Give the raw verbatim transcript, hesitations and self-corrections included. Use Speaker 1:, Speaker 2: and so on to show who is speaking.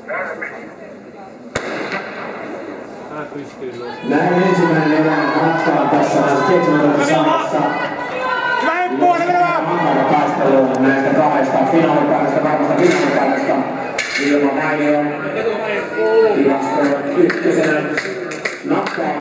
Speaker 1: Näin ensimmäinen erä ratkaan tässä seitsemäntoista sarjassa. Hankala taistelu näistä kahdesta finaalipaikasta, varmasta finaalipaikasta. Ilma Mainio tilasto ykkösenä napkaa.